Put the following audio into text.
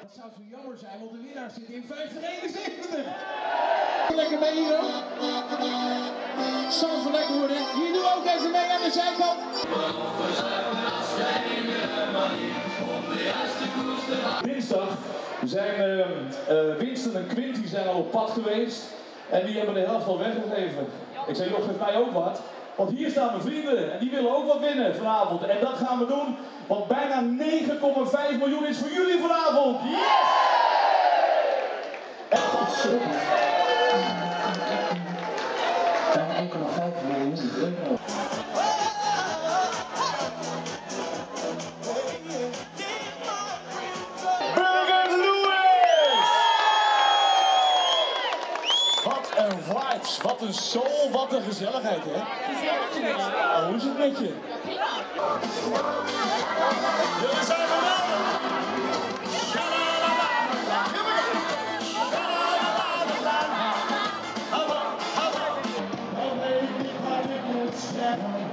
Dat zou zo jammer zijn, want de winnaar zit in 571. Lekker mee hier ook. Zal lekker worden. Hier doen we ook even mee aan de zijkant. Dinsdag zijn Winston en Quinty zijn al op pad geweest en die hebben de helft al weggegeven. Ik zei, joh, geef mij ook wat. Want hier staan mijn vrienden en die willen ook wat winnen vanavond. En dat gaan we doen, want bijna 9,5 miljoen is voor jullie vanavond. Yes! Bijna 1,5 miljoen is het 1. Wat een vibes, wat een soul, wat een gezelligheid, hè? Oh, hoe is het met je? Jullie zijn geweldig!